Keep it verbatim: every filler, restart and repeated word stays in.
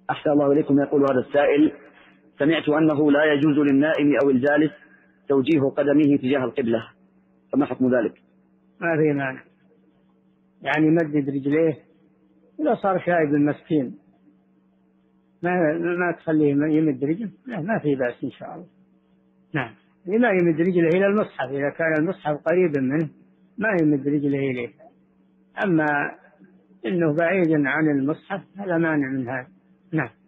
أحسن الله إليكم. يقول هذا السائل: سمعت أنه لا يجوز للنائم أو الجالس توجيه قدمه تجاه القبلة، فما حكم ذلك؟ ما في مانع، يعني يمدد رجليه، إذا صار شايب المسكين ما ما تخليه يمد رجله، ما في بأس إن شاء الله. نعم، لا يمد رجله إلى المصحف، إذا كان المصحف قريبا منه ما يمد رجله إليه. أما إنه بعيد عن المصحف هذا مانع من هذا. نعم.